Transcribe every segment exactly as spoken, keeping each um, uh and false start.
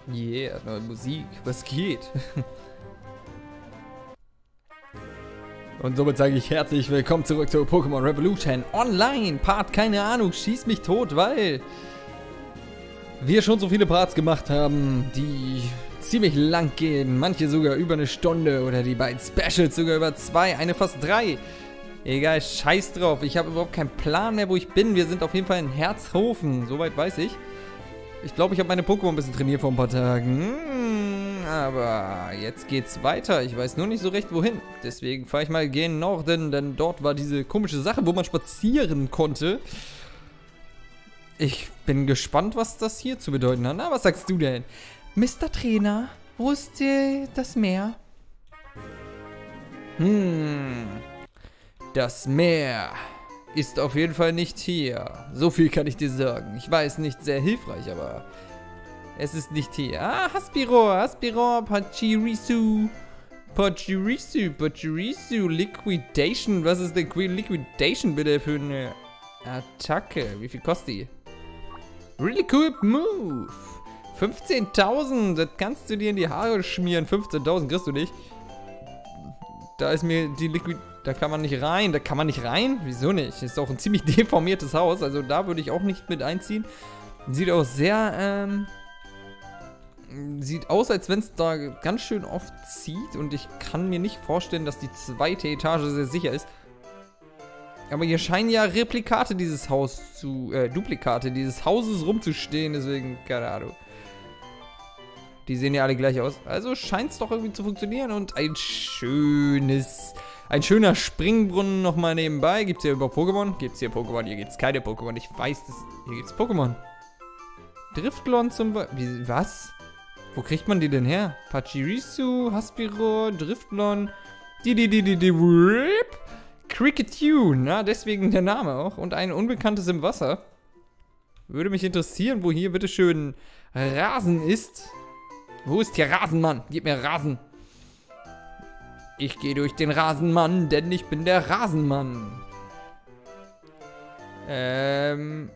Yeah, neue Musik. Was geht? Und somit sage ich herzlich willkommen zurück zu Pokémon Revolution Online. Part, keine Ahnung, schieß mich tot, weil wir schon so viele Parts gemacht haben, die ziemlich lang gehen. Manche sogar über eine Stunde oder die beiden Specials sogar über zwei, eine fast drei. Egal, scheiß drauf. Ich habe überhaupt keinen Plan mehr, wo ich bin. Wir sind auf jeden Fall in Herzhofen, soweit weiß ich. Ich glaube, ich habe meine Pokémon ein bisschen trainiert vor ein paar Tagen. Aber jetzt geht's weiter. Ich weiß nur nicht so recht, wohin. Deswegen fahre ich mal gen Norden, denn dort war diese komische Sache, wo man spazieren konnte. Ich bin gespannt, was das hier zu bedeuten hat. Na, was sagst du denn? Mister Trainer, wo ist äh, das Meer? Hm. Das Meer ist auf jeden Fall nicht hier. So viel kann ich dir sagen. Ich weiß, nicht sehr hilfreich, aber es ist nicht hier. Ah, Haspiro, Haspiro, Pachirisu. Pachirisu, Pachirisu, Liquidation. Was ist denn Liquidation bitte für eine Attacke? Wie viel kostet die? Really cool move. fünfzehntausend, das kannst du dir in die Haare schmieren. fünfzehntausend kriegst du nicht. Da ist mir die Liquid... Da kann man nicht rein. Da kann man nicht rein? Wieso nicht? Ist auch ein ziemlich deformiertes Haus. Also da würde ich auch nicht mit einziehen. Sieht auch sehr, ähm... Sieht aus, als wenn es da ganz schön oft zieht. Und ich kann mir nicht vorstellen, dass die zweite Etage sehr sicher ist. Aber hier scheinen ja Replikate dieses Haus zu... Äh, Duplikate dieses Hauses rumzustehen. Deswegen, keine Ahnung. Die sehen ja alle gleich aus. Also scheint es doch irgendwie zu funktionieren. Und ein schönes... Ein schöner Springbrunnen nochmal nebenbei. Gibt es hier über Pokémon? Gibt es hier Pokémon? Hier gibt es keine Pokémon. Ich weiß das. Hier gibt es Pokémon. Driftlon zum Beispiel. Was? Wo kriegt man die denn her? Pachirisu, Haspiro, Driftlon. Die, die, die, die, die. Rip. Cricketune. Na, deswegen der Name auch. Und ein Unbekanntes im Wasser. Würde mich interessieren, wo hier bitteschön Rasen ist. Wo ist hier Rasen, Mann? Gib mir Rasen. Ich gehe durch den Rasenmann, denn ich bin der Rasenmann. Ähm.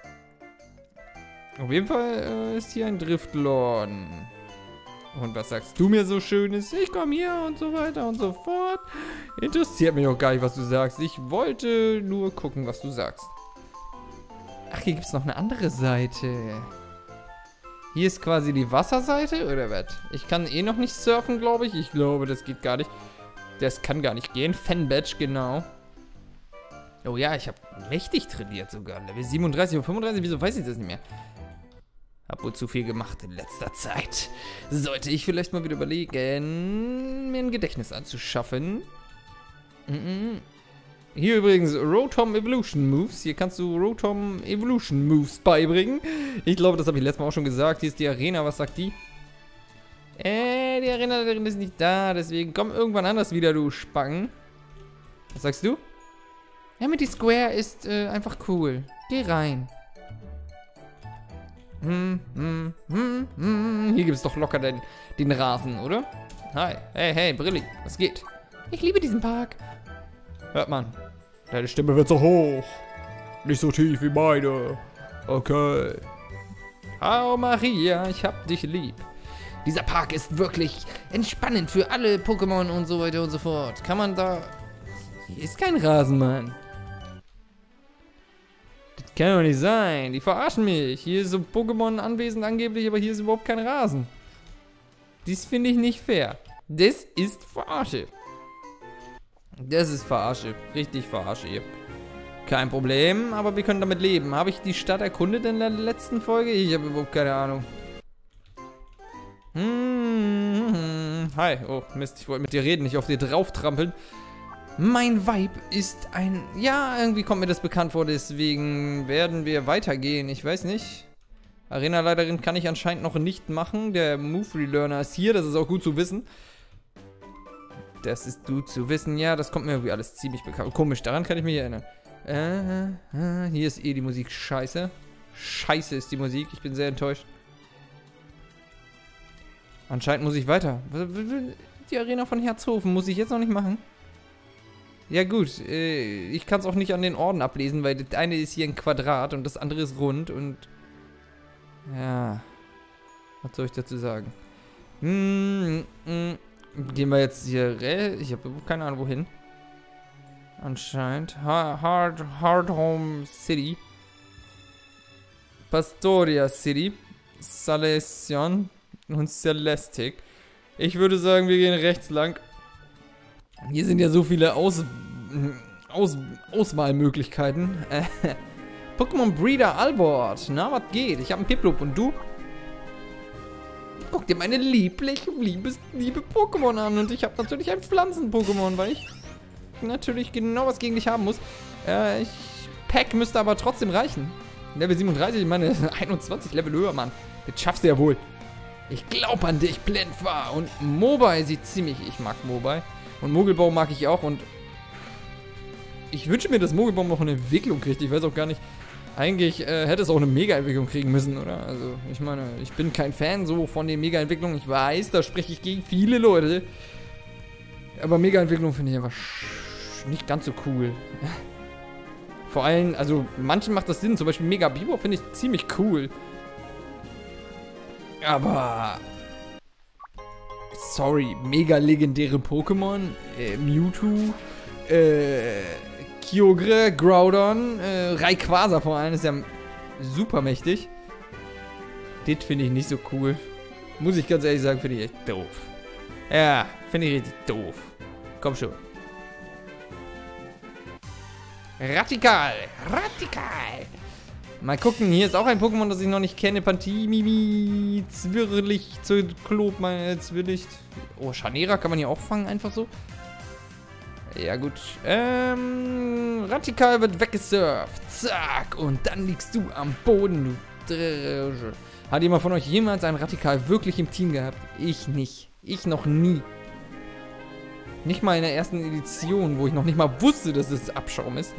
Auf jeden Fall äh, ist hier ein Driftlon. Und was sagst du mir so Schönes? Ich komme hier und so weiter und so fort. Interessiert mich auch gar nicht, was du sagst. Ich wollte nur gucken, was du sagst. Ach, hier gibt es noch eine andere Seite. Hier ist quasi die Wasserseite, oder was? Ich kann eh noch nicht surfen, glaube ich. Ich glaube, das geht gar nicht. Das kann gar nicht gehen. Fanbadge, genau. Oh ja, ich habe mächtig trainiert sogar. Level siebenunddreißig und fünfunddreißig, wieso weiß ich das nicht mehr? Hab wohl zu viel gemacht in letzter Zeit. Sollte ich vielleicht mal wieder überlegen, mir ein Gedächtnis anzuschaffen. Mhm. Hier übrigens Rotom Evolution Moves. Hier kannst du Rotom Evolution Moves beibringen. Ich glaube, das habe ich letztes Mal auch schon gesagt. Hier ist die Arena. Was sagt die? Äh, die Arena drin ist nicht da. Deswegen komm irgendwann anders wieder, du Spacken. Was sagst du? Amity Square ist äh, einfach cool. Geh rein. Hm, hm, hm, hm. Hier gibt es doch locker den, den Rasen, oder? Hi. Hey, hey, Brilli. Was geht? Ich liebe diesen Park. Hört man. Deine Stimme wird so hoch. Nicht so tief wie meine. Okay. Oh Maria, ich hab dich lieb. Dieser Park ist wirklich entspannend für alle Pokémon und so weiter und so fort. Kann man da... Hier ist kein Rasenmann. Das kann doch nicht sein. Die verarschen mich. Hier ist so Pokémon anwesend angeblich, aber hier ist überhaupt kein Rasen. Dies finde ich nicht fair. Das ist Verarsche. Das ist Verarsche. Richtig Verarsche hier. Kein Problem, aber wir können damit leben. Habe ich die Stadt erkundet in der letzten Folge? Ich habe überhaupt keine Ahnung. Hm, hi. Oh, Mist. Ich wollte mit dir reden, nicht auf dir drauf trampeln. Mein Vibe ist ein... Ja, irgendwie kommt mir das bekannt vor, deswegen werden wir weitergehen. Ich weiß nicht. Arena-Leiterin kann ich anscheinend noch nicht machen. Der Move-Relearner ist hier, das ist auch gut zu wissen. Das ist gut zu wissen. Ja, das kommt mir irgendwie alles ziemlich bekannt. Komisch, daran kann ich mich erinnern. Äh, äh, hier ist eh die Musik scheiße. Scheiße ist die Musik. Ich bin sehr enttäuscht. Anscheinend muss ich weiter. Die Arena von Herzhofen muss ich jetzt noch nicht machen. Ja gut, äh, ich kann es auch nicht an den Orden ablesen, weil das eine ist hier ein Quadrat und das andere ist rund und... Ja... Was soll ich dazu sagen? Hm, hm, gehen wir jetzt hier... Ich habe keine Ahnung, wohin. Anscheinend. Ha Hard, Hard Home City. Pastoria City. Salesian und Celestic. Ich würde sagen, wir gehen rechts lang. Hier sind ja so viele Aus... Aus Auswahlmöglichkeiten. Äh, Pokémon Breeder Albert. Na, was geht? Ich habe einen Piplup und du? Guck dir meine lieblich, liebes, liebe Pokémon an. Und ich habe natürlich ein Pflanzen-Pokémon, weil ich natürlich genau was gegen dich haben muss. Äh, ich, Pack müsste aber trotzdem reichen. Level siebenunddreißig, ich meine, einundzwanzig Level höher, Mann. Das schaffst du ja wohl. Ich glaube an dich, Blendfa. Und Mobile sieht ziemlich... Ich mag Mobile. Und Mogelbaum mag ich auch. Und ich wünsche mir, dass Mogelbaum noch eine Entwicklung kriegt. Ich weiß auch gar nicht... Eigentlich äh, hätte es auch eine Mega-Entwicklung kriegen müssen, oder? Also, ich meine, ich bin kein Fan so von den Mega-Entwicklungen. Ich weiß, da spreche ich gegen viele Leute. Aber Mega-Entwicklung finde ich einfach nicht ganz so cool. Vor allem, also, manchen macht das Sinn. Zum Beispiel Mega Bibo finde ich ziemlich cool. Aber... Sorry, mega legendäre Pokémon. Äh, Mewtwo. Äh... Kyogre, Groudon, äh, Rayquaza vor allem ist ja super mächtig. Das finde ich nicht so cool. Muss ich ganz ehrlich sagen, finde ich echt doof. Ja, finde ich richtig doof. Komm schon. Radikal, Radikal. Mal gucken, hier ist auch ein Pokémon, das ich noch nicht kenne. Pantimimi, Zwirrlicht, Zyklop, mein Zwirrlicht. Oh, Chanera kann man hier auch fangen, einfach so. Ja gut, ähm, Radikal wird weggesurft, zack, und dann liegst du am Boden, du Dresche. Hat jemand von euch jemals einen Radikal wirklich im Team gehabt? Ich nicht, ich noch nie. Nicht mal in der ersten Edition, wo ich noch nicht mal wusste, dass es Abschaum ist.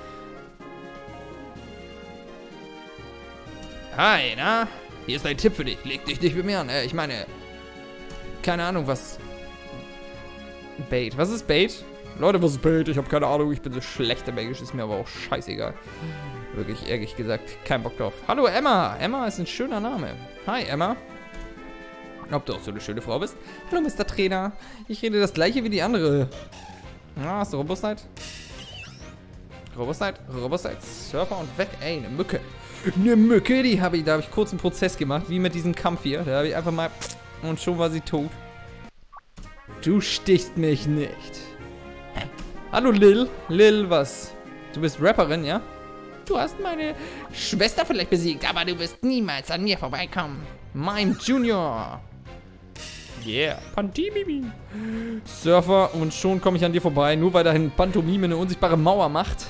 Hi, na? Hier ist ein Tipp für dich, leg dich nicht mit mir an, äh, ich meine, keine Ahnung, was... Bait, was ist Bait? Leute, was ist Bait? Ich habe keine Ahnung, ich bin so schlecht im Englisch, ist mir aber auch scheißegal. Wirklich, ehrlich gesagt, kein Bock drauf. Hallo Emma, Emma ist ein schöner Name. Hi Emma. Ob du auch so eine schöne Frau bist? Hallo Mister Trainer, ich rede das gleiche wie die andere. Ah, hast du Robustheit? Robustheit, Robustheit, Surfer und weg, ey, eine Mücke. Eine Mücke, die habe ich, da habe ich kurz einen Prozess gemacht, wie mit diesem Kampf hier. Da habe ich einfach mal, und schon war sie tot. Du stichst mich nicht. Hallo Lil. Lil, was? Du bist Rapperin, ja? Du hast meine Schwester vielleicht besiegt, aber du wirst niemals an mir vorbeikommen. Mein Junior. Yeah. Pantomime. Surfer, und schon komme ich an dir vorbei, nur weil dahin Pantomime eine unsichtbare Mauer macht.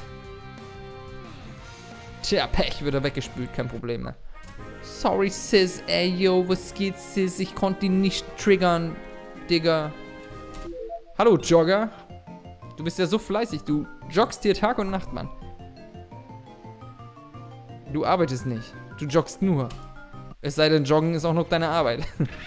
Tja, Pech, wird er weggespült, kein Problem mehr. Sorry, Sis. Ey, yo, was geht, Sis? Ich konnte ihn nicht triggern, Digga. Hallo, Jogger. Du bist ja so fleißig. Du joggst hier Tag und Nacht, Mann. Du arbeitest nicht. Du joggst nur. Es sei denn, Joggen ist auch noch deine Arbeit.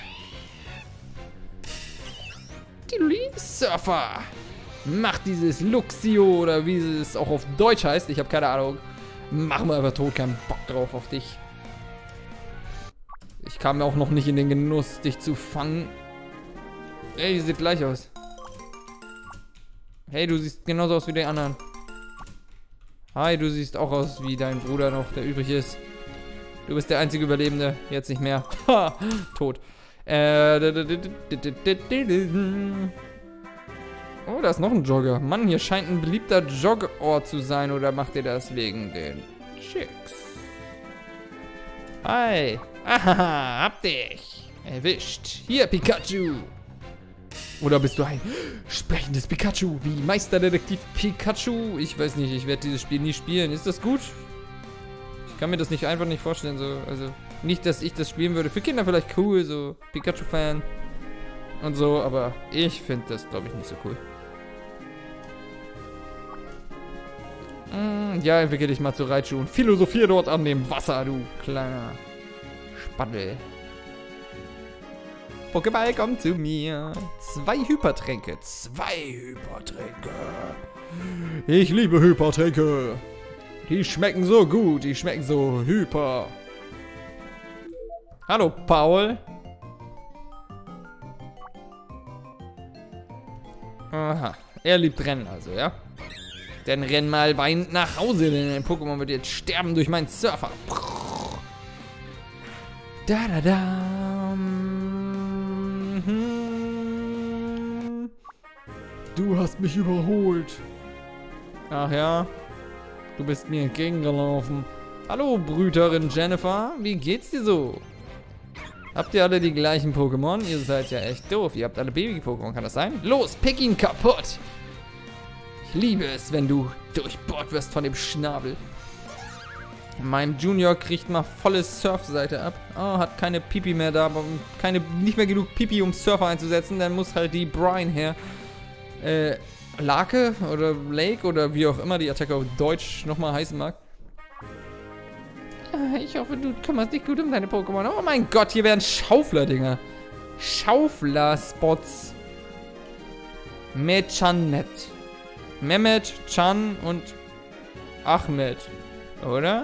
Surfer. Mach dieses Luxio oder wie es auch auf Deutsch heißt. Ich habe keine Ahnung. Mach mal einfach tot. Keinen Bock drauf auf dich. Ich kam auch noch nicht in den Genuss, dich zu fangen. Ey, die sieht gleich aus. Hey, du siehst genauso aus wie die anderen. Hi, du siehst auch aus wie dein Bruder noch, der übrig ist. Du bist der einzige Überlebende. Jetzt nicht mehr. Ha, tot. Äh, oh, da ist noch ein Jogger. Mann, hier scheint ein beliebter Jogort zu sein. Oder macht ihr das wegen den Chicks? Hi. Aha, hab dich. Erwischt. Hier, Pikachu. Oder bist du ein sprechendes Pikachu, wie Meisterdetektiv Pikachu? Ich weiß nicht, ich werde dieses Spiel nie spielen. Ist das gut? Ich kann mir das nicht einfach nicht vorstellen. So. Also nicht, dass ich das spielen würde. Für Kinder vielleicht cool, so Pikachu-Fan und so. Aber ich finde das, glaube ich, nicht so cool. Mm, ja, entwickel dich mal zu Raichu und philosophier dort an dem Wasser, du kleiner Spaddel. Pokéball, komm zu mir. Zwei Hypertränke. Zwei Hypertränke. Ich liebe Hypertränke. Die schmecken so gut. Die schmecken so hyper. Hallo, Paul. Aha. Er liebt Rennen also, ja? Dann renn mal weinend nach Hause, denn dein Pokémon wird jetzt sterben durch meinen Surfer. Da da da. Du hast mich überholt. Ach ja. Du bist mir entgegengelaufen. Hallo, Brüterin Jennifer. Wie geht's dir so? Habt ihr alle die gleichen Pokémon? Ihr seid ja echt doof. Ihr habt alle Baby-Pokémon, kann das sein? Los, pick ihn kaputt! Ich liebe es, wenn du durchbohrt wirst von dem Schnabel. Mein Junior kriegt mal volle Surfseite ab. Oh, hat keine Pipi mehr da, aber keine, nicht mehr genug Pipi, um Surfer einzusetzen. Dann muss halt die Brian her. Äh, Lake oder Lake oder wie auch immer die Attacke auf Deutsch nochmal heißen mag. Ich hoffe, du kümmerst dich gut um deine Pokémon. Oh mein Gott, hier wären Schaufler-Dinger. Schaufler-Spots. Mechanet. Mehmet, Chan und Ahmed. Oder?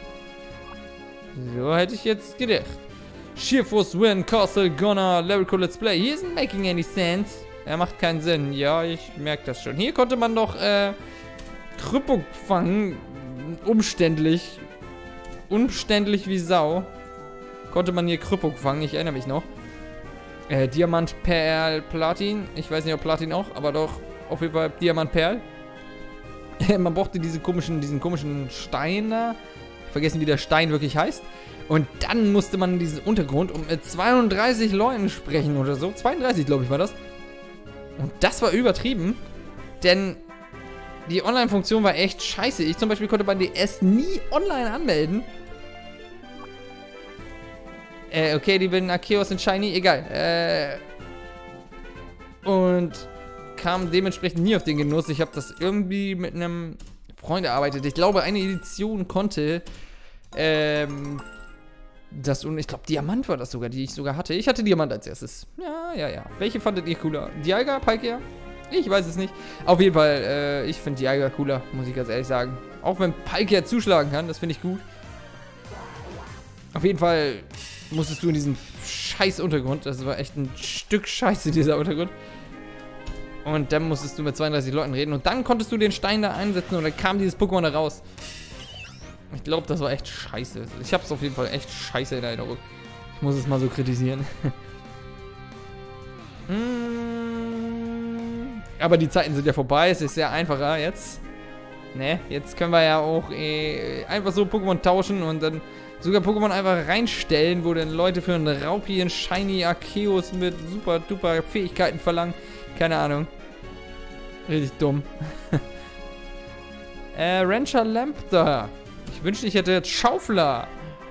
So hätte ich jetzt gedacht. Shearforce Win, Castle, Gonna, Lyrical Let's Play. He isn't making any sense. Er macht keinen Sinn. Ja, ich merke das schon. Hier konnte man doch, äh, Krüppung fangen. Umständlich. Umständlich wie Sau. Konnte man hier Krüppung fangen. Ich erinnere mich noch. Äh, Diamant, Perl, Platin. Ich weiß nicht, ob Platin auch, aber doch auf jeden Fall Diamant, Perl. Man brauchte diese komischen, diesen komischen Stein da. Vergessen, wie der Stein wirklich heißt. Und dann musste man in diesen Untergrund und mit zweiunddreißig Leuten sprechen oder so. zweiunddreißig, glaube ich, war das. Und das war übertrieben. Denn die Online-Funktion war echt scheiße. Ich zum Beispiel konnte beim D S nie online anmelden. Äh, okay, die bilden Arceus und Shiny, egal. Äh, und kam dementsprechend nie auf den Genuss. Ich habe das irgendwie mit einem Freund erarbeitet. Ich glaube, eine Edition konnte, ähm, das, und ich glaube, Diamant war das sogar, die ich sogar hatte. Ich hatte Diamant als erstes. Ja, ja, ja. Welche fandet ihr cooler? Dialga, Palkia? Ich weiß es nicht. Auf jeden Fall, äh, ich finde Dialga cooler, muss ich ganz ehrlich sagen. Auch wenn Palkia zuschlagen kann, das finde ich gut. Auf jeden Fall musstest du in diesen scheiß Untergrund, das war echt ein Stück Scheiße, dieser Untergrund. Und dann musstest du mit zweiunddreißig Leuten reden und dann konntest du den Stein da einsetzen und dann kam dieses Pokémon da raus. Ich glaube, das war echt scheiße. Ich habe es auf jeden Fall echt scheiße in Erinnerung. Ich muss es mal so kritisieren. Aber die Zeiten sind ja vorbei, es ist sehr einfacher jetzt. Ne, jetzt können wir ja auch äh, einfach so Pokémon tauschen und dann sogar Pokémon einfach reinstellen, wo dann Leute für einen Raupi, einen Shiny Arceus mit super duper Fähigkeiten verlangen. Keine Ahnung. Richtig dumm. äh, Rancher Lamp da. Ich wünschte, ich hätte jetzt Schaufler.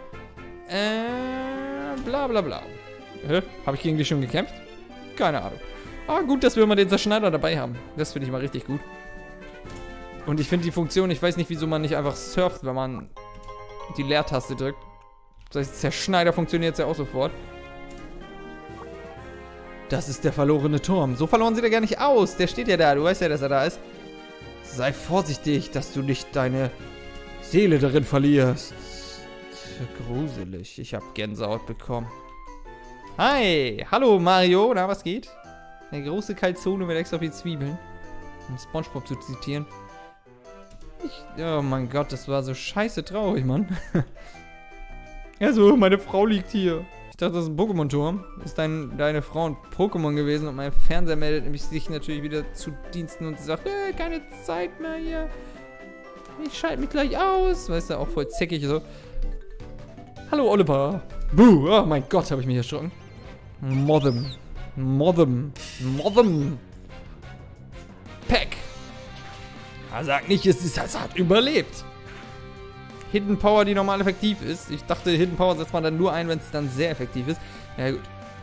Äh, bla bla bla. Hä? Habe ich gegen die schon gekämpft? Keine Ahnung. Ah, gut, dass wir immer den Zerschneider dabei haben. Das finde ich mal richtig gut. Und ich finde die Funktion, ich weiß nicht, wieso man nicht einfach surft, wenn man die Leertaste drückt. Das heißt, Zerschneider funktioniert ja auch sofort. Das ist der verlorene Turm. So verloren sieht er gar nicht aus. Der steht ja da. Du weißt ja, dass er da ist. Sei vorsichtig, dass du nicht deine Seele darin verlierst. Gruselig. Ich habe Gänsehaut bekommen. Hi. Hallo, Mario. Na, was geht? Eine große Calzone mit extra viel Zwiebeln. Um SpongeBob zu zitieren. Ich, oh mein Gott, das war so scheiße traurig, Mann. Also, meine Frau liegt hier. Ich dachte, das ist ein Pokémon-Turm. Ist dein, deine Frau ein Pokémon gewesen und mein Fernseher meldet nämlich sich natürlich wieder zu Diensten und sagt, äh, keine Zeit mehr hier. Ich schalte mich gleich aus. Weißt du, auch voll zickig so. Hallo, Oliver. Buh, oh mein Gott, habe ich mich erschrocken. Modem. Modem. Modem. Pack. Ja, sag nicht, es ist, es hat überlebt. Hidden Power, die normal effektiv ist. Ich dachte, Hidden Power setzt man dann nur ein, wenn es dann sehr effektiv ist. Ja, gut.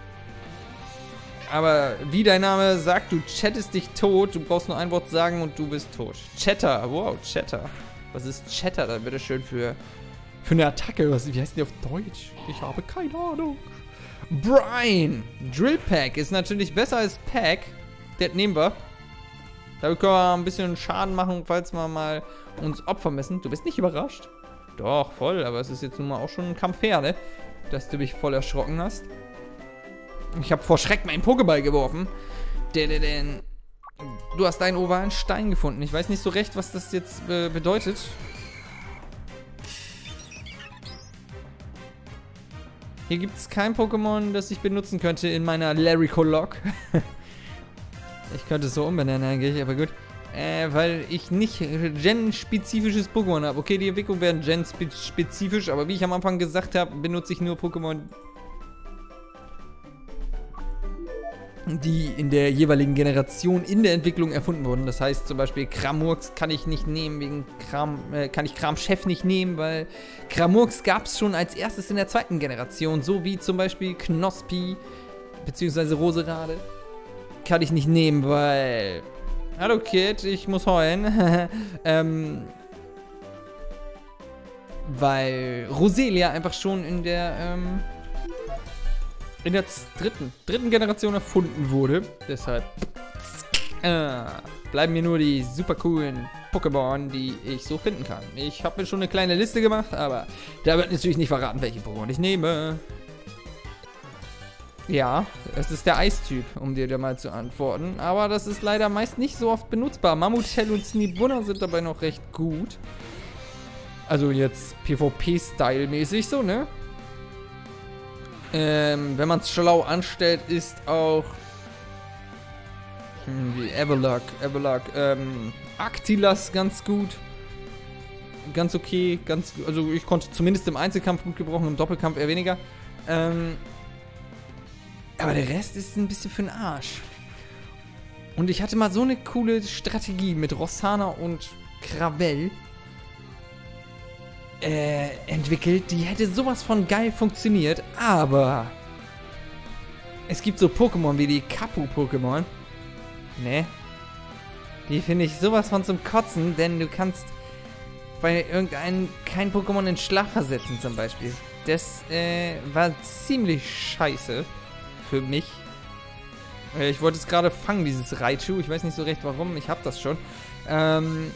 Aber wie dein Name sagt, du chattest dich tot. Du brauchst nur ein Wort sagen und du bist tot. Chatter. Wow, Chatter. Was ist Chatter dann bitte schön für, für eine Attacke? Was, wie heißt die auf Deutsch? Ich habe keine Ahnung. Brian. Drill Pack ist natürlich besser als Pack. Das nehmen wir. Damit können wir ein bisschen Schaden machen, falls wir mal uns opfern müssen. Du bist nicht überrascht? Doch, voll. Aber es ist jetzt nun mal auch schon ein Kampf her, ne? Dass du mich voll erschrocken hast. Ich habe vor Schreck meinen Pokéball geworfen. Den, den, den. Du hast einen ovalen Stein gefunden. Ich weiß nicht so recht, was das jetzt äh, bedeutet. Hier gibt es kein Pokémon, das ich benutzen könnte in meiner Larrycolog. Ich könnte es so umbenennen eigentlich, aber gut. Äh, weil ich nicht Gen-spezifisches Pokémon habe. Okay, die Entwicklung wäre Gen-spezifisch, aber wie ich am Anfang gesagt habe, benutze ich nur Pokémon, die in der jeweiligen Generation in der Entwicklung erfunden wurden. Das heißt zum Beispiel Kramurks kann ich nicht nehmen, wegen Kram, äh, kann ich Kramchef nicht nehmen, weil Kramurks gab es schon als erstes in der zweiten Generation, so wie zum Beispiel Knospi bzw. Roserade. Kann ich nicht nehmen, weil... Hallo Kid, ich muss heulen. ähm, weil Roselia einfach schon in der... Ähm, in der dritten, dritten Generation erfunden wurde. Deshalb äh, bleiben mir nur die super coolen Pokémon, die ich so finden kann. Ich habe mir schon eine kleine Liste gemacht, aber da wird natürlich nicht verraten, welche Pokémon ich nehme. Ja, es ist der Eistyp, um dir da mal zu antworten. Aber das ist leider meist nicht so oft benutzbar. Mammutel und Snibunna sind dabei noch recht gut. Also jetzt PvP-Style-mäßig so, ne? Ähm, wenn man es schlau anstellt, ist auch hm, wie Everlock, Everlock, ähm, Actilas ganz gut. Ganz okay, ganz, also ich konnte zumindest im Einzelkampf gut gebrauchen, im Doppelkampf eher weniger. Ähm, aber der Rest ist ein bisschen für den Arsch. Und ich hatte mal so eine coole Strategie mit Rossana und Kravell Äh, entwickelt, die hätte sowas von geil funktioniert, aber es gibt so Pokémon wie die Kapu-Pokémon. Ne? Die finde ich sowas von zum Kotzen, denn du kannst bei irgendeinem kein Pokémon in Schlaf versetzen zum Beispiel. Das äh, war ziemlich scheiße für mich. Äh, ich wollte es gerade fangen, dieses Raichu. Ich weiß nicht so recht warum, ich habe das schon. Ähm...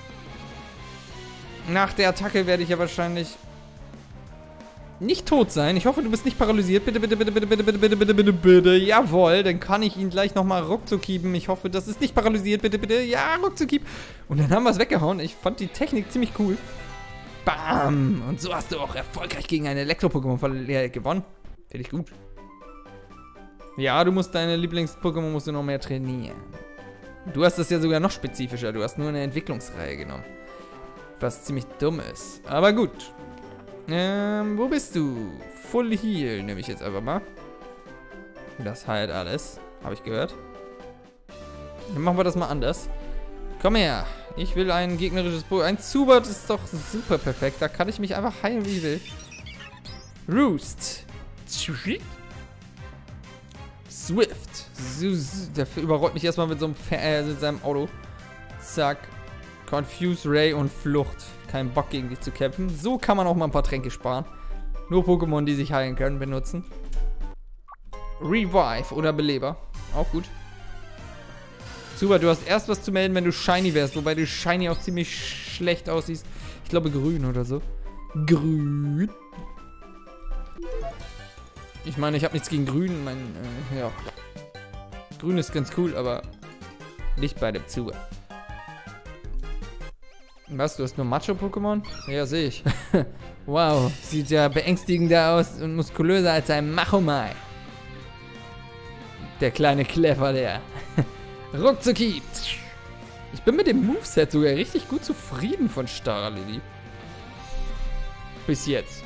Nach der Attacke werde ich ja wahrscheinlich nicht tot sein. Ich hoffe, du bist nicht paralysiert. Bitte, bitte, bitte, bitte, bitte, bitte, bitte, bitte, bitte, bitte. Jawohl, dann kann ich ihn gleich nochmal ruckzuckieben. Ich hoffe, das ist nicht paralysiert. Bitte, bitte. Ja, ruckzuckieb. Und dann haben wir es weggehauen. Ich fand die Technik ziemlich cool. Bam. Und so hast du auch erfolgreich gegen ein Elektro-Pokémon gewonnen. Finde ich gut. Ja, du musst deine Lieblings-Pokémon musst du noch mehr trainieren. Du hast das ja sogar noch spezifischer. Du hast nur eine Entwicklungsreihe genommen. Was ziemlich dumm ist. Aber gut. Ähm, wo bist du? Full Heal nehme ich jetzt einfach mal. Das heilt alles. Habe ich gehört. Dann machen wir das mal anders. Komm her. Ich will ein gegnerisches Pokémon. Ein Zubat ist doch super perfekt. Da kann ich mich einfach heilen, wie ich will. Roost. Swift. Der überrollt mich erstmal mit so einem Fa äh, mit seinem Auto. Zack. Confuse, Ray und Flucht. Kein Bock gegen dich zu kämpfen. So kann man auch mal ein paar Tränke sparen. Nur Pokémon, die sich heilen können, benutzen. Revive oder Beleber. Auch gut. Super, du hast erst was zu melden, wenn du Shiny wärst. Wobei du Shiny auch ziemlich schlecht aussiehst. Ich glaube grün oder so. Grün. Ich meine, ich habe nichts gegen grün. Mein, äh, ja. Grün ist ganz cool, aber nicht bei dem Zubat. Was, du hast nur Macho-Pokémon? Ja, sehe ich. Wow, sieht ja beängstigender aus und muskulöser als ein Machomai. Der kleine Clever, der. Ruckzucki. Ich bin mit dem Moveset sogar richtig gut zufrieden von Staralili. Bis jetzt.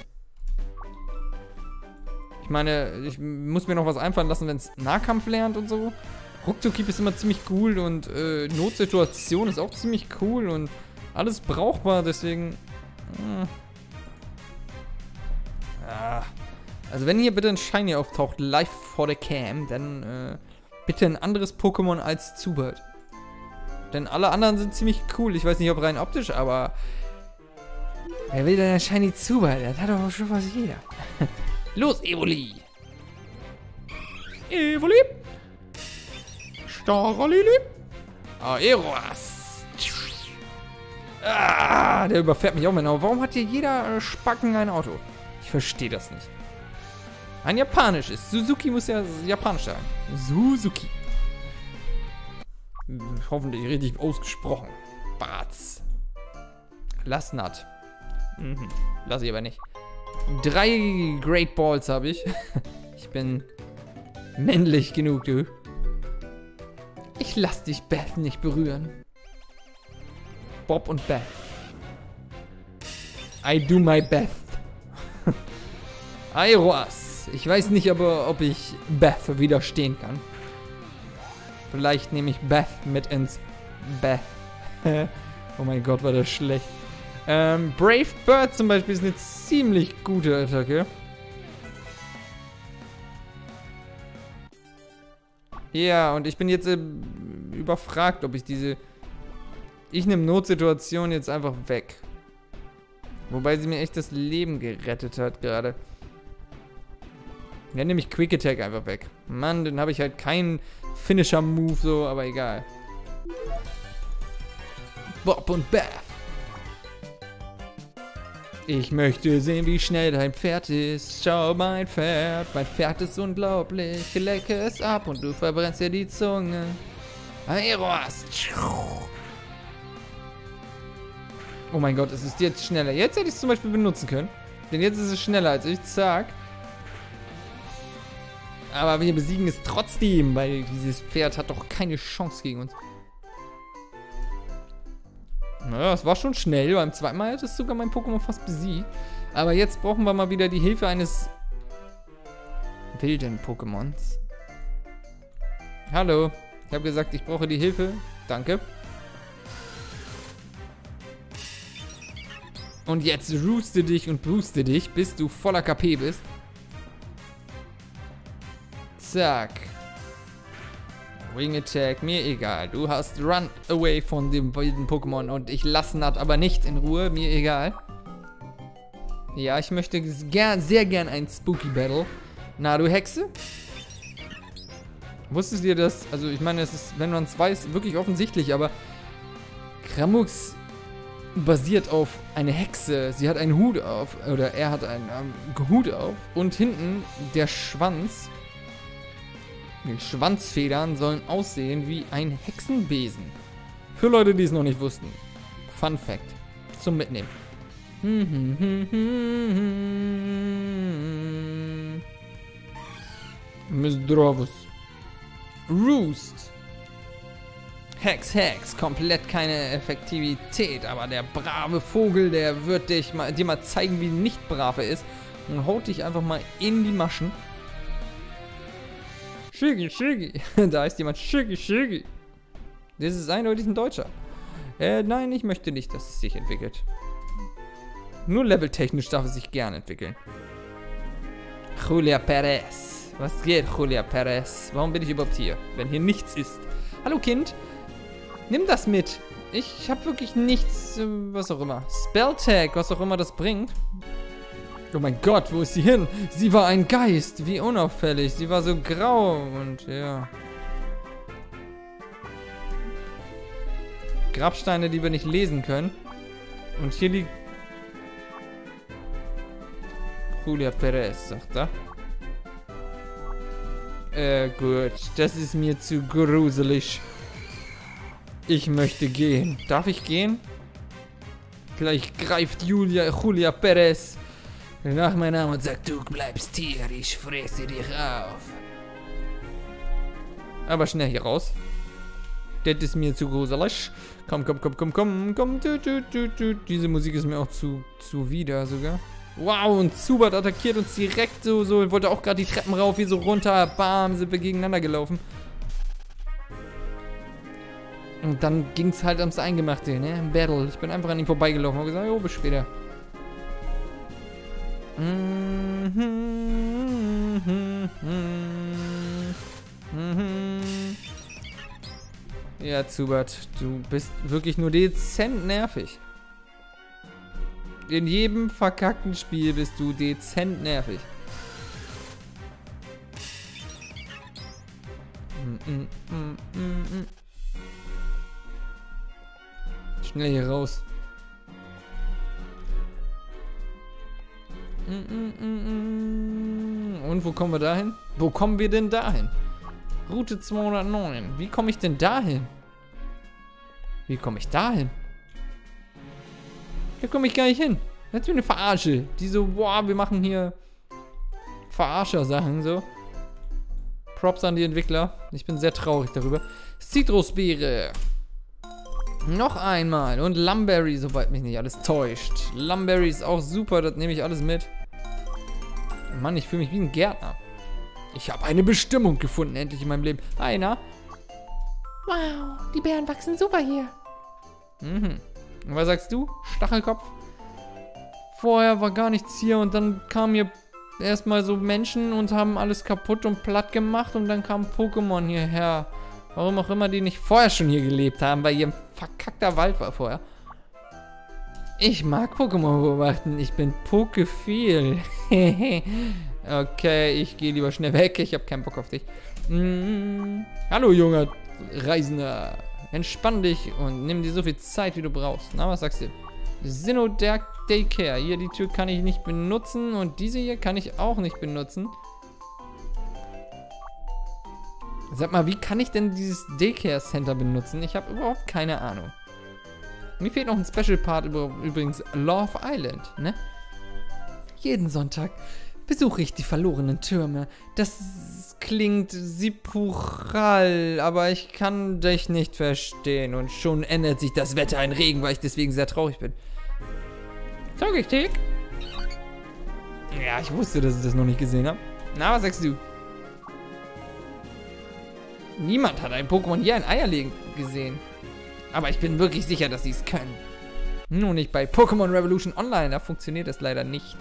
Ich meine, ich muss mir noch was einfallen lassen, wenn es Nahkampf lernt und so. Ruckzucki ist immer ziemlich cool und äh, Notsituation ist auch ziemlich cool und alles brauchbar, deswegen... Äh. Ah. Also wenn hier bitte ein Shiny auftaucht, live vor der Cam, dann äh, bitte ein anderes Pokémon als Zubat. Denn alle anderen sind ziemlich cool. Ich weiß nicht, ob rein optisch, aber... Wer will denn ein Shiny Zubat? Das hat doch schon fast jeder. Los, Evoli! Evoli! Staralili! Aeroas! Ah, der überfährt mich auch mal. Warum hat hier jeder äh, Spacken ein Auto? Ich verstehe das nicht. Ein japanisches. Suzuki muss ja japanisch sein. Suzuki. Hoffentlich richtig ausgesprochen. Barz. Lassnat. Mhm. Lass ich aber nicht. Drei Great Balls habe ich. Ich bin männlich genug, du. Ich lass dich Beth nicht berühren. Bob und Beth. I do my best. Aeroas. Ich weiß nicht aber, ob ich Beth widerstehen kann. Vielleicht nehme ich Beth mit ins Beth. Oh mein Gott, war das schlecht. Ähm, Brave Bird zum Beispiel ist eine ziemlich gute Attacke. Ja, und ich bin jetzt äh, überfragt, ob ich diese... Ich nehme Notsituation jetzt einfach weg. Wobei sie mir echt das Leben gerettet hat gerade. Dann nehme ich Quick Attack einfach weg. Mann, dann habe ich halt keinen Finisher-Move so, aber egal. Bob und Beth. Ich möchte sehen, wie schnell dein Pferd ist. Schau, mein Pferd. Mein Pferd ist unglaublich. Lecke es ab und du verbrennst dir die Zunge. Aeroas. Oh mein Gott, es ist jetzt schneller. Jetzt hätte ich es zum Beispiel benutzen können. Denn jetzt ist es schneller als ich. Zack. Aber wir besiegen es trotzdem, weil dieses Pferd hat doch keine Chance gegen uns. Naja, das war schon schnell. Beim zweiten Mal hat es sogar mein Pokémon fast besiegt. Aber jetzt brauchen wir mal wieder die Hilfe eines wilden Pokémons. Hallo. Ich habe gesagt, ich brauche die Hilfe. Danke. Und jetzt rooste dich und booste dich, bis du voller K P bist. Zack. Wing Attack, mir egal. Du hast Run Away von dem wilden Pokémon und ich lasse Nat aber nicht in Ruhe, mir egal. Ja, ich möchte gern, sehr gern ein Spooky Battle. Na, du Hexe? Wusstet ihr das? Also ich meine, es ist, wenn man es weiß, wirklich offensichtlich, aber Kramux basiert auf eine Hexe. Sie hat einen Hut auf, oder er hat einen ähm, Hut auf und hinten der Schwanz. Die Schwanzfedern sollen aussehen wie ein Hexenbesen. Für Leute, die es noch nicht wussten. Fun Fact. Zum Mitnehmen. Misdrovus. Roost. Hex, Hex. Komplett keine Effektivität. Aber der brave Vogel, der wird dich mal, dir mal zeigen, wie nicht brav er ist. Und haut dich einfach mal in die Maschen. Shiggy, Shiggy. Da ist jemand Shiggy, Shiggy. Das ist eindeutig ein Deutscher. Äh, nein, ich möchte nicht, dass es sich entwickelt. Nur leveltechnisch darf es sich gern entwickeln. Julia Perez. Was geht, Julia Perez? Warum bin ich überhaupt hier, wenn hier nichts ist? Hallo, Kind. Nimm das mit. Ich habe wirklich nichts, äh, was auch immer. Spelltag, was auch immer das bringt. Oh mein Gott, wo ist sie hin? Sie war ein Geist. Wie unauffällig. Sie war so grau und ja. Grabsteine, die wir nicht lesen können. Und hier liegt Julia Perez, sagt er. Äh, gut. Das ist mir zu gruselig. Ich möchte gehen. Darf ich gehen? Gleich greift Julia, Julia Perez nach meinem Namen und sagt, du bleibst hier, ich fresse dich auf. Aber schnell hier raus. Das ist mir zu gruselig. Komm, komm, komm, komm, komm, komm. Du, du, du, du. Diese Musik ist mir auch zu zuwider sogar. Wow, und Zubat attackiert uns direkt so, so. Wollte auch gerade die Treppen rauf, hier so runter. Bam, sind wir gegeneinander gelaufen. Und dann ging es halt ums Eingemachte, ne? Im Battle. Ich bin einfach an ihm vorbeigelaufen und gesagt, jo, bis später. Ja, Zubat, du bist wirklich nur dezent nervig. In jedem verkackten Spiel bist du dezent nervig. Schnell hier raus. Und wo kommen wir dahin? Wo kommen wir denn dahin? Route zweihundertneun. Wie komme ich denn dahin? Wie komme ich da hin? Da komme ich gar nicht hin. Das ist wie eine Verarsche. Die so, boah, wir machen hier Verarscher-Sachen, so. Props an die Entwickler. Ich bin sehr traurig darüber. Zitrusbeere. Noch einmal. Und Lumberry, soweit mich nicht alles täuscht. Lumberry ist auch super, das nehme ich alles mit. Mann, ich fühle mich wie ein Gärtner. Ich habe eine Bestimmung gefunden, endlich in meinem Leben. Einer. Wow, die Beeren wachsen super hier. Mhm. Und was sagst du, Stachelkopf? Vorher war gar nichts hier und dann kamen hier erstmal so Menschen und haben alles kaputt und platt gemacht und dann kam Pokémon hierher. Warum auch immer die nicht vorher schon hier gelebt haben, weil hier ein verkackter Wald war vorher. Ich mag Pokémon beobachten, ich bin Pokephil. Okay, ich gehe lieber schnell weg, ich habe keinen Bock auf dich. Mm, hallo junger Reisender, entspann dich und nimm dir so viel Zeit, wie du brauchst. Na, was sagst du? Sinnoh Daycare, hier die Tür kann ich nicht benutzen und diese hier kann ich auch nicht benutzen. Sag mal, wie kann ich denn dieses Daycare Center benutzen? Ich habe überhaupt keine Ahnung. Mir fehlt noch ein Special Part über übrigens Love Island, ne? Jeden Sonntag besuche ich die verlorenen Türme. Das klingt sipural, aber ich kann dich nicht verstehen. Und schon ändert sich das Wetter in Regen, weil ich deswegen sehr traurig bin. Sag ich, Tick? Ja, ich wusste, dass ich das noch nicht gesehen habe. Na, was sagst du? Niemand hat ein Pokémon hier ein Eier legen gesehen. Aber ich bin wirklich sicher, dass sie es können. Nur nicht bei Pokémon Revolution Online, da funktioniert das leider nicht.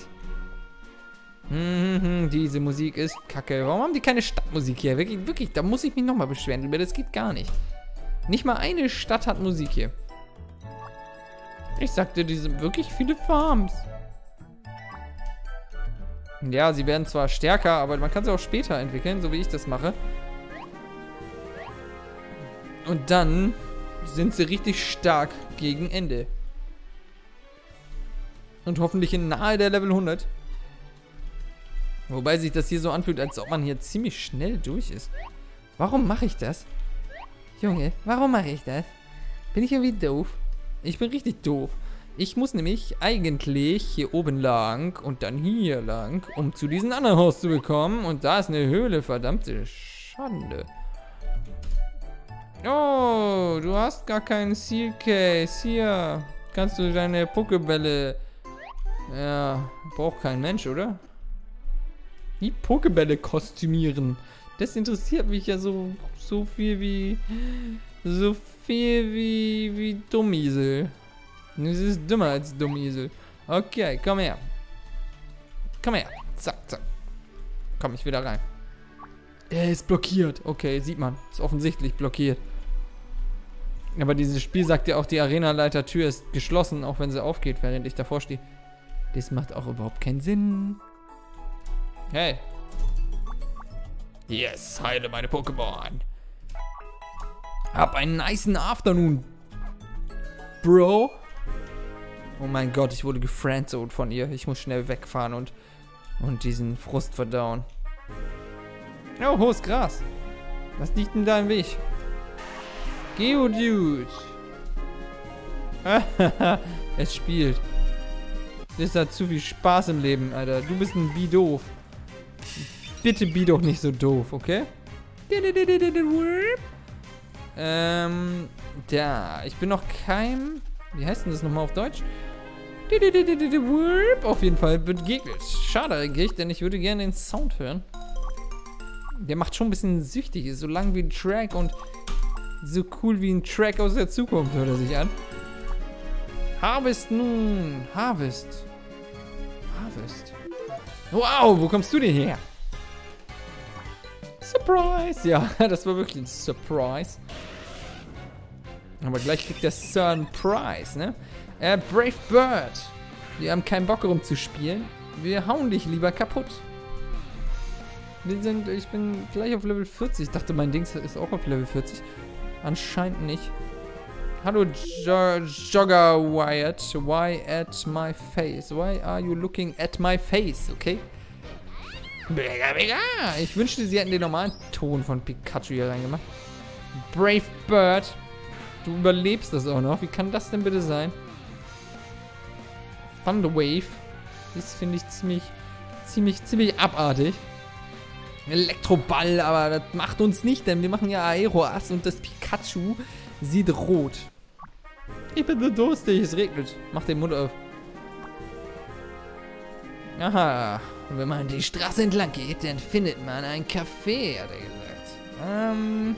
Mhm, diese Musik ist kacke. Warum haben die keine Stadtmusik hier? Wirklich, wirklich, da muss ich mich nochmal beschweren drüber. Das geht gar nicht. Nicht mal eine Stadt hat Musik hier. Ich sagte, diese sind wirklich viele Farms. Ja, sie werden zwar stärker, aber man kann sie auch später entwickeln, so wie ich das mache. Und dann sind sie richtig stark gegen Ende. Und hoffentlich in nahe der Level hundert. Wobei sich das hier so anfühlt, als ob man hier ziemlich schnell durch ist. Warum mache ich das? Junge, warum mache ich das? Bin ich irgendwie doof? Ich bin richtig doof. Ich muss nämlich eigentlich hier oben lang und dann hier lang, um zu diesem anderen Haus zu bekommen. Und da ist eine Höhle, verdammte Schande. Oh, du hast gar keinen Seal Case. Hier kannst du deine Pokébälle... Ja, braucht kein Mensch, oder? Die Pokébälle kostümieren. Das interessiert mich ja so, so viel wie... So viel wie... wie Dummiesel. Das ist dümmer als Dummiesel. Okay, komm her. Komm her. Zack, zack. Komm ich wieder rein. Er ist blockiert. Okay, sieht man. Ist offensichtlich blockiert. Aber dieses Spiel sagt ja auch, die Arenaleiter-Tür ist geschlossen, auch wenn sie aufgeht, während ich davor stehe. Das macht auch überhaupt keinen Sinn. Hey. Yes, heile meine Pokémon. Hab einen nicen Afternoon, Bro. Oh mein Gott, ich wurde gefriendzoned von ihr. Ich muss schnell wegfahren und, und diesen Frust verdauen. Oh, hohes Gras. Was liegt denn da im Weg? Geodude. Es spielt. Das hat zu viel Spaß im Leben, Alter. Du bist ein Bi-Doof. Bitte bi doch nicht so doof, okay? Ähm, ja, ich bin noch kein... Wie heißt denn das nochmal auf Deutsch? Auf jeden Fall begegnet. Schade eigentlich, denn ich würde gerne den Sound hören. Der macht schon ein bisschen süchtig. Ist so lang wie ein Track und so cool wie ein Track aus der Zukunft hört er sich an. Harvest nun. Harvest. Harvest. Wow, wo kommst du denn her? Surprise. Ja, das war wirklich ein Surprise. Aber gleich kriegt der Surprise, ne? Äh, Brave Bird. Wir haben keinen Bock rumzuspielen. Wir hauen dich lieber kaputt. Wir sind, ich bin gleich auf Level vierzig. Ich dachte, mein Dings ist auch auf Level vierzig. Anscheinend nicht. Hallo, jo Jogger Wyatt. Why at my face? Why are you looking at my face? Okay? Mega, mega. Ich wünschte, sie hätten den normalen Ton von Pikachu hier reingemacht. Brave Bird. du überlebst das auch noch. Wie kann das denn bitte sein? Thunder Wave. Das finde ich ziemlich, ziemlich, ziemlich abartig. Elektroball, aber das macht uns nicht, denn wir machen ja Aeroas und das Pikachu sieht rot. Ich bin so durstig, es regnet. Mach den Mund auf. Aha. Und wenn man die Straße entlang geht, dann findet man ein Café, hat er gesagt. Ähm.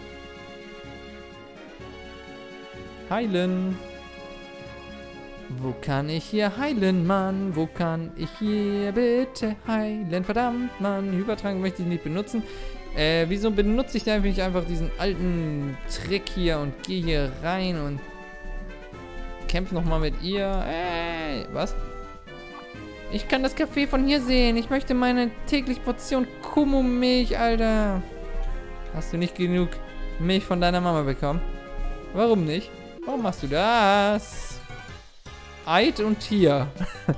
Heilen. Wo kann ich hier heilen, Mann? Wo kann ich hier bitte heilen? Verdammt, Mann. Übertragen möchte ich nicht benutzen. Äh, wieso benutze ich da nicht einfach diesen alten Trick hier und gehe hier rein und kämpfe nochmal mit ihr? Ey, was? Ich kann das Café von hier sehen. Ich möchte meine tägliche Portion Kumu-Milch, Alter. Hast du nicht genug Milch von deiner Mama bekommen? Warum nicht? Warum machst du das? Eid und Tier.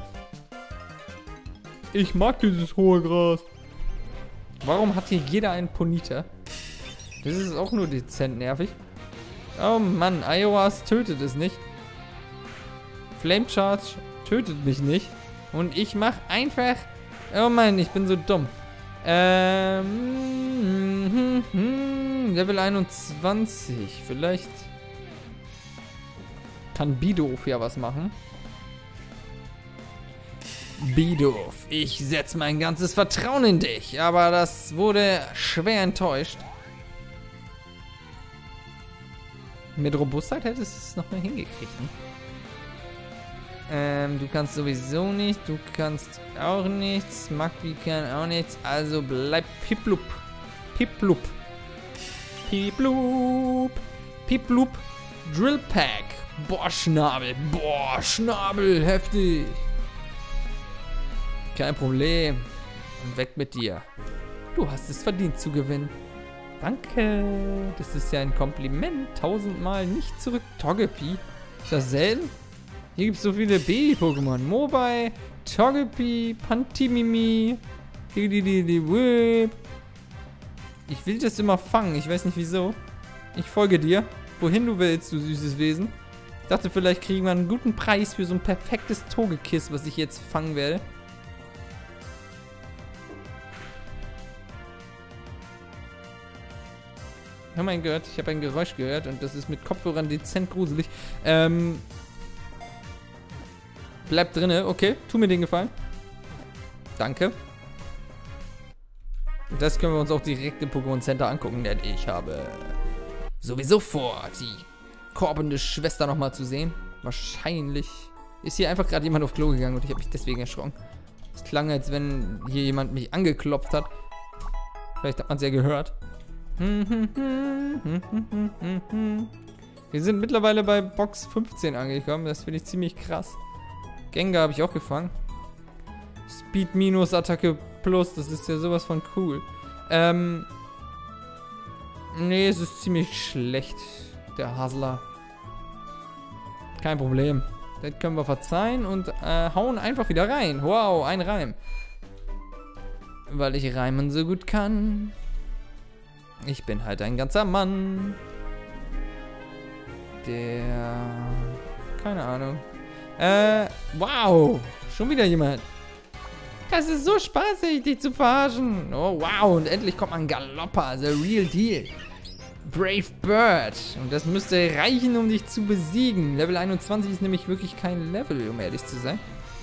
Ich mag dieses hohe Gras. Warum hat hier jeder einen Ponita? Das ist auch nur dezent nervig. Oh Mann, Iowas tötet es nicht. Flame Charge tötet mich nicht. Und ich mach einfach... Oh Mann, ich bin so dumm. Ähm... Level einundzwanzig. Vielleicht... kann Bidoof ja was machen. Bidoof, ich setze mein ganzes Vertrauen in dich. Aber das wurde schwer enttäuscht. Mit Robustheit hättest du es noch mehr hingekriegt, ne? Ähm, du kannst sowieso nicht. Du kannst auch nichts. Magby kann auch nichts. Also bleib Piplup. Piplup. Piplup. Piplup. Drill Pack. Boah, Schnabel. Boah, Schnabel. Heftig. Kein Problem. Und weg mit dir. Du hast es verdient zu gewinnen. Danke. Das ist ja ein Kompliment. Tausendmal nicht zurück. Togepi. Ist das selten? Hier gibt es so viele Baby-Pokémon. Mobile, Togepi, Pantimimi, Whip. Ich will das immer fangen. Ich weiß nicht wieso. Ich folge dir. Wohin du willst, du süßes Wesen. Ich dachte, vielleicht kriegen wir einen guten Preis für so ein perfektes Togekiss, was ich jetzt fangen werde. Oh mein Gott, ich habe ein Geräusch gehört und das ist mit Kopfhörern dezent gruselig. Ähm... Bleib drinne, okay. Tu mir den Gefallen. Danke. Und das können wir uns auch direkt im Pokémon Center angucken, denn ich habe sowieso vor, die korbende Schwester nochmal zu sehen. Wahrscheinlich ist hier einfach gerade jemand auf Klo gegangen und ich habe mich deswegen erschrocken. Es klang, als wenn hier jemand mich angeklopft hat. Vielleicht hat man es ja gehört. Wir sind mittlerweile bei Box fünfzehn angekommen. Das finde ich ziemlich krass. Gengar habe ich auch gefangen. Speed minus, Attacke plus, das ist ja sowas von cool. Ähm. Nee, es ist ziemlich schlecht, der Hassler. Kein Problem. Das können wir verzeihen und äh, hauen einfach wieder rein. Wow, ein Reim. Weil ich reimen so gut kann. Ich bin halt ein ganzer Mann. Der... Keine Ahnung. Äh, wow. Schon wieder jemand. Das ist so spaßig, dich zu verarschen. Oh, wow. Und endlich kommt ein Galoppa. The real deal. Brave Bird. Und das müsste reichen, um dich zu besiegen. Level einundzwanzig ist nämlich wirklich kein Level, um ehrlich zu sein.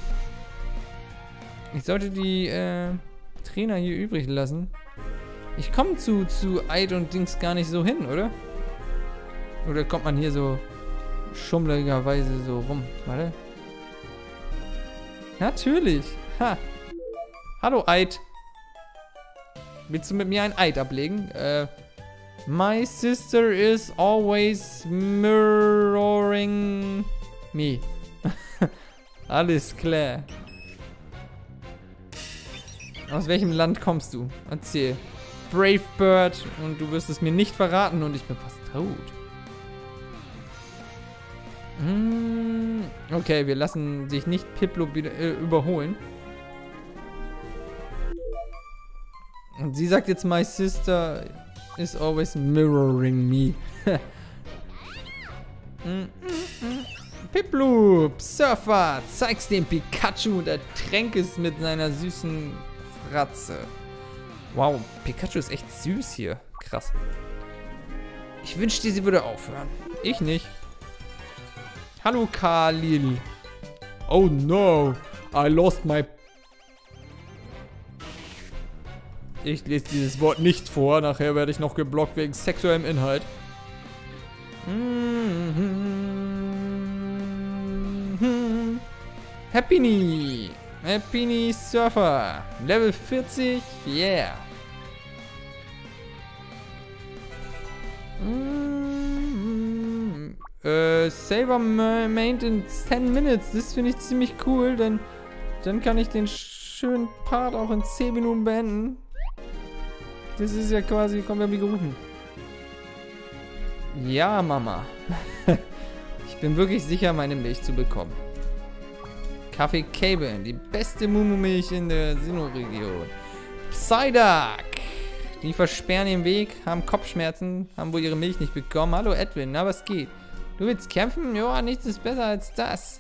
Ich sollte die, äh, Trainer hier übrig lassen. Ich komme zu, zu Eid und Dings gar nicht so hin, oder? Oder kommt man hier so schummeligerweise so rum? Warte. Natürlich. Ha. Hallo, Eid. Willst du mit mir ein Eid ablegen? Äh, my sister is always mirroring me. Alles klar. Aus welchem Land kommst du? Erzähl. Brave Bird. Und du wirst es mir nicht verraten und ich bin fast tot. Hm, okay, wir lassen sich nicht Piplup wieder, äh, überholen. Und sie sagt jetzt, my sister is always mirroring me. mm, mm. Piplup, Surfer, zeig's dem Pikachu und ertränk es mit seiner süßen Fratze. Wow, Pikachu ist echt süß hier. Krass. Ich wünschte, sie würde aufhören. Ich nicht. Hallo, Khalil. Oh no, I lost my... Ich lese dieses Wort nicht vor. Nachher werde ich noch geblockt wegen sexuellem Inhalt. Happiny. Happiny Surfer. Level vierzig. Yeah. Äh, Saber Main in zehn Minutes. Das finde ich ziemlich cool. Denn dann kann ich den schönen Part auch in zehn Minuten beenden. Das ist ja quasi, kommt ja wie gerufen. Ja, Mama. Ich bin wirklich sicher, meine Milch zu bekommen. Kaffee Cable, die beste Mumu-Milch in der Sinnoh-Region. Psyduck. Die versperren den Weg, haben Kopfschmerzen, haben wohl ihre Milch nicht bekommen. Hallo Edwin, na was geht? Du willst kämpfen? Ja, nichts ist besser als das.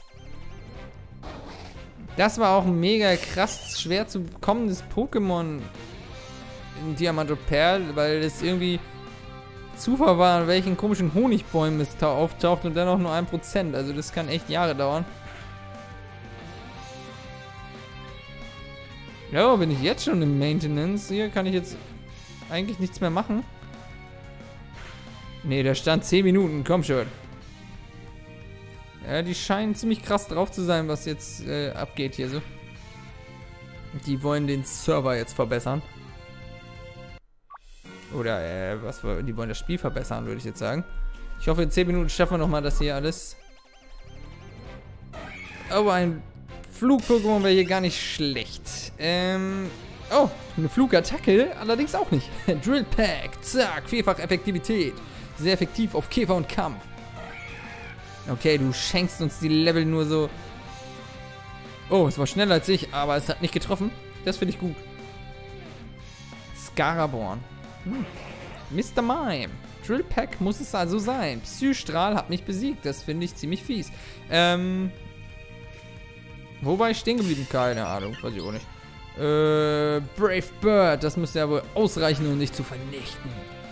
Das war auch ein mega krass schwer zu bekommendes Pokémon in Diamant und Perl, weil es irgendwie Zufall war, an welchen komischen Honigbäumen es auftaucht und dann auch nur ein Prozent. Also das kann echt Jahre dauern. Ja, bin ich jetzt schon im Maintenance. Hier kann ich jetzt eigentlich nichts mehr machen. Ne, da stand zehn Minuten. Komm schon. Ja, die scheinen ziemlich krass drauf zu sein, was jetzt äh, abgeht hier so. Die wollen den Server jetzt verbessern. Oder, äh, was wir, die wollen das Spiel verbessern, würde ich jetzt sagen. Ich hoffe, in zehn Minuten schaffen wir nochmal das hier alles. Aber ein Flug-Pokémon wäre hier gar nicht schlecht. Ähm, oh, eine Flugattacke, allerdings auch nicht. Drill Pack, zack, vierfach Effektivität. Sehr effektiv auf Käfer und Kampf. Okay, du schenkst uns die Level nur so... Oh, es war schneller als ich, aber es hat nicht getroffen. Das finde ich gut. Scaraborn. Hm. Mister Mime. Drill Pack muss es also sein. Psystrahl hat mich besiegt. Das finde ich ziemlich fies. Ähm... Wo war ich stehen geblieben? Keine Ahnung, weiß ich auch nicht. Äh, Brave Bird, das müsste ja wohl ausreichen, um dich zu vernichten.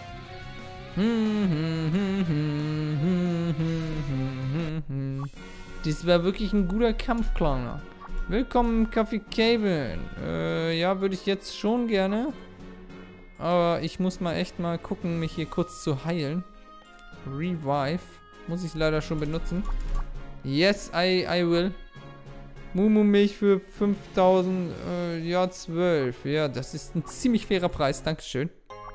Dies war wirklich ein guter Kampfclown. Willkommen, Kaffee Cable. Äh, ja, würde ich jetzt schon gerne. Aber ich muss mal echt mal gucken, mich hier kurz zu heilen. Revive. Muss ich leider schon benutzen. Yes, I, I will. Mumu-Milch für fünftausend, äh, ja, zwölf. Ja, das ist ein ziemlich fairer Preis. Dankeschön.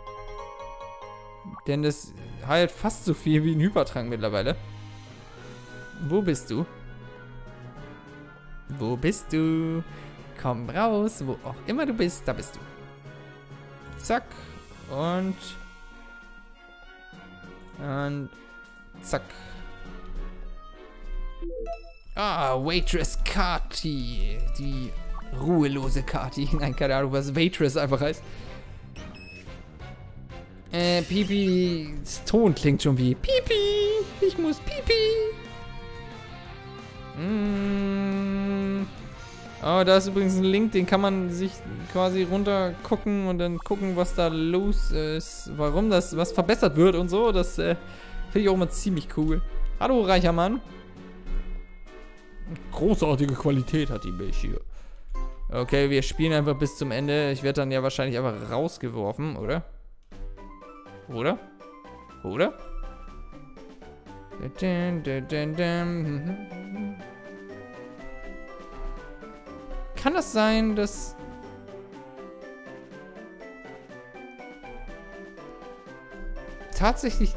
Denn das heilt fast so viel wie ein Hypertrank mittlerweile. Wo bist du? Wo bist du? Komm raus. Wo auch immer du bist, da bist du. Zack. Und... Und... Zack. Ah, Waitress Kati. Die ruhelose Kati. Nein, keine Ahnung, was Waitress einfach heißt. Äh, Pipi. Das Ton klingt schon wie Pipi. Ich muss Pipi. Mm. Oh, da ist übrigens ein Link, den kann man sich quasi runter gucken und dann gucken, was da los ist. Warum das, was verbessert wird und so. Das äh, finde ich auch immer ziemlich cool. Hallo, reicher Mann. Großartige Qualität hat die Milch hier. Okay, wir spielen einfach bis zum Ende. Ich werde dann ja wahrscheinlich einfach rausgeworfen, oder? Oder? Oder? Kann das sein, dass... tatsächlich...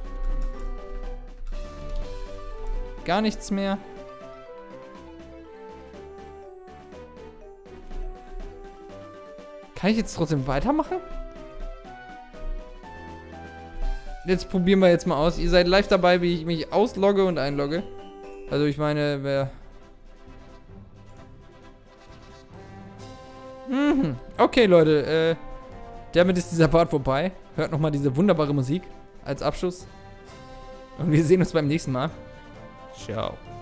gar nichts mehr... Kann ich jetzt trotzdem weitermachen? Jetzt probieren wir jetzt mal aus. Ihr seid live dabei, wie ich mich auslogge und einlogge. Also ich meine, wer... Mhm. Okay, Leute. Äh, damit ist dieser Part vorbei. Hört nochmal diese wunderbare Musik als Abschluss. Und wir sehen uns beim nächsten Mal. Ciao.